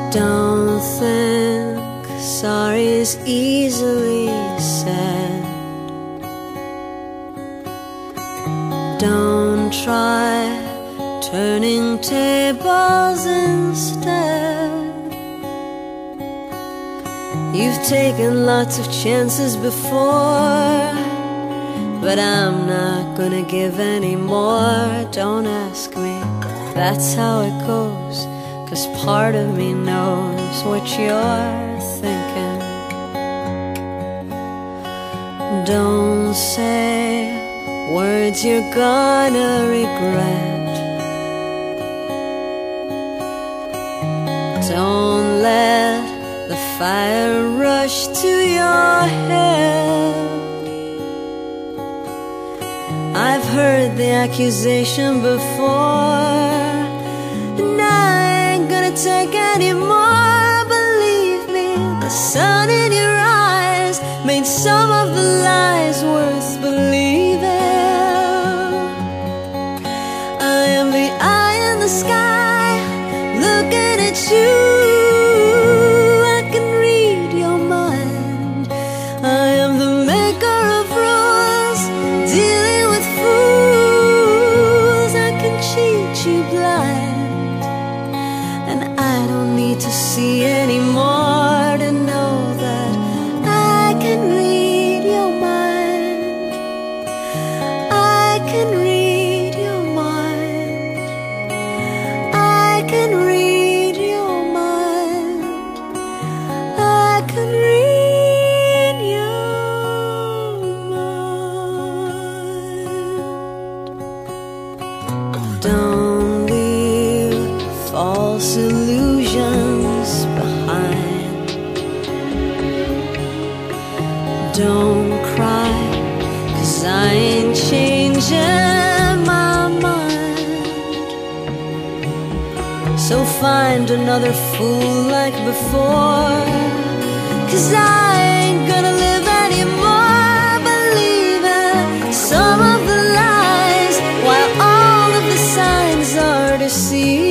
Don't think sorry is easily said. Don't try turning tables instead. You've taken lots of chances before, but I'm not gonna give any more. Don't ask me, that's how it goes, 'cause part of me knows what you're thinking. Don't say words you're gonna regret. Don't let the fire rush to your head. I've heard the accusation before, and I ain't gonna take any more. Believe me, the sun in your eyes made some of the lies worth believing. I am the eye in the sky, looking at you. I can read your mind. I am the maker of rules, dealing with fools. I can cheat you blind, and I don't need to see anymore to know that I can read your mind. I can read your mind. I can read your mind. I can read your mind. Don't leave false illusions behind. Don't cry, 'cause I ain't changing my mind. So find another fool like before, 'cause I ain't gonna live anymore believing some of the lies, while all of the signs are deceiving.